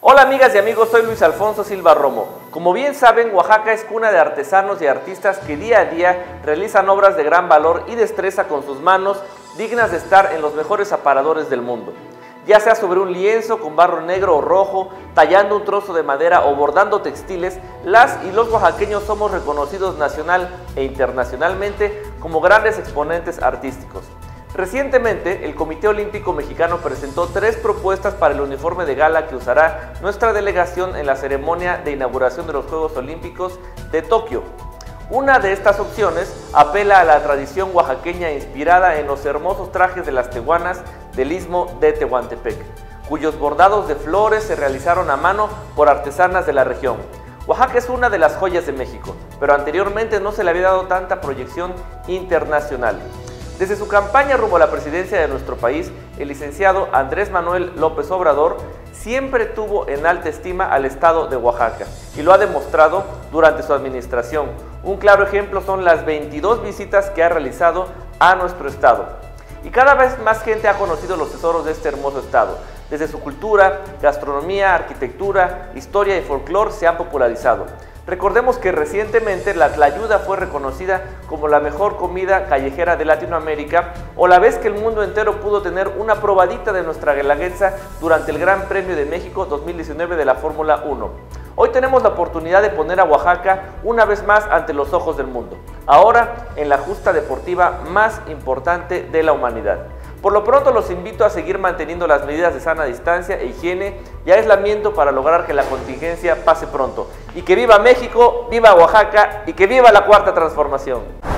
Hola amigas y amigos, soy Luis Alfonso Silva Romo. Como bien saben, Oaxaca es cuna de artesanos y artistas que día a día realizan obras de gran valor y destreza con sus manos, dignas de estar en los mejores aparadores del mundo. Ya sea sobre un lienzo con barro negro o rojo, tallando un trozo de madera o bordando textiles, las y los oaxaqueños somos reconocidos nacional e internacionalmente como grandes exponentes artísticos. Recientemente, el Comité Olímpico Mexicano presentó 3 propuestas para el uniforme de gala que usará nuestra delegación en la ceremonia de inauguración de los Juegos Olímpicos de Tokio. Una de estas opciones apela a la tradición oaxaqueña inspirada en los hermosos trajes de las tehuanas del Istmo de Tehuantepec, cuyos bordados de flores se realizaron a mano por artesanas de la región. Oaxaca es una de las joyas de México, pero anteriormente no se le había dado tanta proyección internacional. Desde su campaña rumbo a la presidencia de nuestro país, el licenciado Andrés Manuel López Obrador siempre tuvo en alta estima al estado de Oaxaca y lo ha demostrado durante su administración. Un claro ejemplo son las 22 visitas que ha realizado a nuestro estado. Y cada vez más gente ha conocido los tesoros de este hermoso estado. Desde su cultura, gastronomía, arquitectura, historia y folclore se han popularizado. Recordemos que recientemente la tlayuda fue reconocida como la mejor comida callejera de Latinoamérica, o la vez que el mundo entero pudo tener una probadita de nuestra guelaguetza durante el Gran Premio de México 2019 de la Fórmula 1. Hoy tenemos la oportunidad de poner a Oaxaca una vez más ante los ojos del mundo, ahora en la justa deportiva más importante de la humanidad. Por lo pronto los invito a seguir manteniendo las medidas de sana distancia e higiene y aislamiento para lograr que la contingencia pase pronto. Y que viva México, viva Oaxaca y que viva la Cuarta Transformación.